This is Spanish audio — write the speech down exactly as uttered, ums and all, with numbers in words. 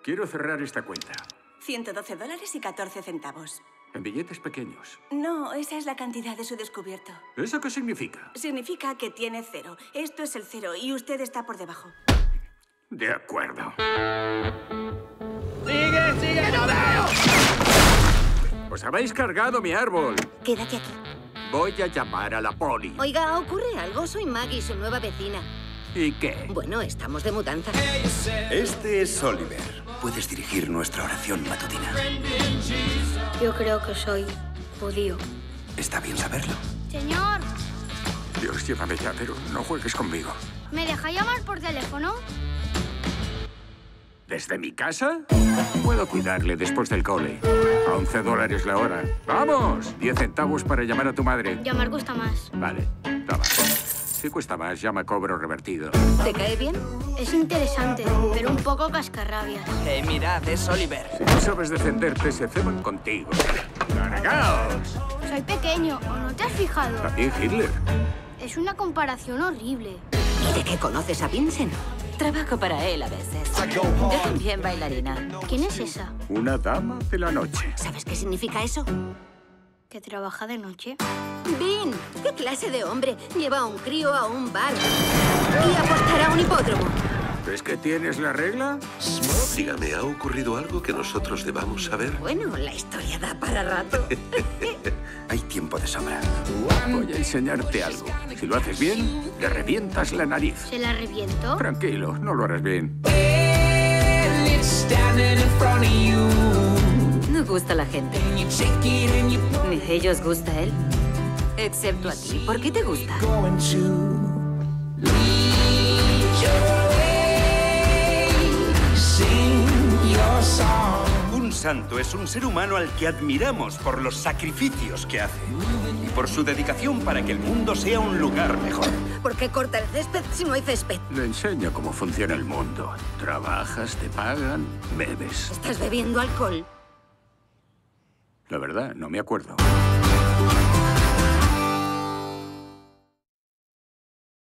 Quiero cerrar esta cuenta. ciento doce dólares y catorce centavos. En billetes pequeños. No, esa es la cantidad de su descubierto. ¿Eso qué significa? Significa que tiene cero. Esto es el cero y usted está por debajo. De acuerdo. ¡Sigue, sigue! ¡No veo! Os habéis cargado mi árbol. Quédate aquí. Voy a llamar a la poli. Oiga, ¿ocurre algo? Soy Maggie, su nueva vecina. ¿Y qué? Bueno, estamos de mudanza. Este es Oliver. Puedes dirigir nuestra oración matutina. Yo creo que soy judío. Está bien saberlo. Señor, Dios, llévame ya, pero no juegues conmigo. ¿me deja llamar por teléfono? ¿Desde mi casa? Puedo cuidarle después del cole. A once dólares la hora. ¡Vamos! diez centavos para llamar a tu madre. Llamar cuesta más. Vale, toma. Si cuesta más, llama cobro revertido. ¿Te cae bien? Es interesante, pero un poco cascarrabias. Hey, mirad, es Oliver. Si no sabes defenderte, se ceban contigo. ¡Largaos! Soy pequeño, ¿o no te has fijado? También Hitler. Es una comparación horrible. ¿Y de qué conoces a Vincent? Trabajo para él a veces. Yo también bailarina. ¿Quién es esa? Una dama de la noche. ¿Sabes qué significa eso? ¿Que trabaja de noche? Vin, ¿qué clase de hombre lleva a un crío a un bar y apostará a un hipódromo? ¿Ves que tienes la regla? Dígame, ¿ha ocurrido algo que nosotros debamos saber? Bueno, la historia da para rato. Hay tiempo de sobra. Voy a enseñarte algo. Si lo haces bien, le revientas la nariz. ¿Se la reviento? Tranquilo, no lo harás bien. No gusta a la gente. Ni a ellos gusta él. Excepto a ti. ¿Por qué te gusta? Un santo es un ser humano al que admiramos por los sacrificios que hace y por su dedicación para que el mundo sea un lugar mejor. ¿Por qué corta el césped si no hay césped? Le enseño cómo funciona el mundo. Trabajas, te pagan, bebes. ¿Estás bebiendo alcohol? La verdad, no me acuerdo.